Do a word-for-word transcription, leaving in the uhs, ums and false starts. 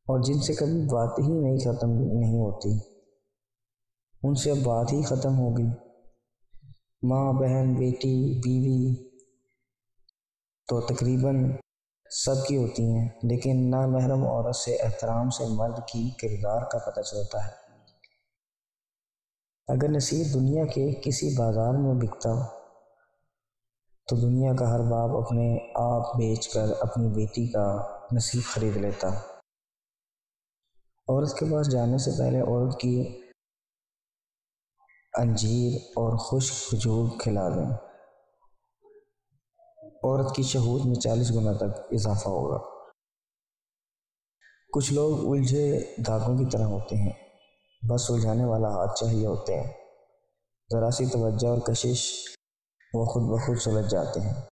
और जिनसे कभी बात ही नहीं ख़त्म नहीं होती, उनसे अब बात ही ख़त्म हो गई। माँ, बहन, बेटी, बीवी तो तकरीबन सबकी होती हैं, लेकिन नामहरम औरत से एहतराम से मर्द की किरदार का पता चलता है। अगर नसीब दुनिया के किसी बाजार में बिकता तो दुनिया का हर बाप अपने आप बेचकर अपनी बेटी का नसीब खरीद लेता। औरत के पास जाने से पहले औरत की अंजीर और खुश्क खजूर खिला दें, औरत की शहूर में चालीस गुना तक इजाफा होगा। कुछ लोग उलझे धागों की तरह होते हैं, बस उलझाने वाला हाथ चाहिए होते हैं। ज़रा सी तवज्जो और कशिश वो खुद ब खुद सुलझ जाते हैं।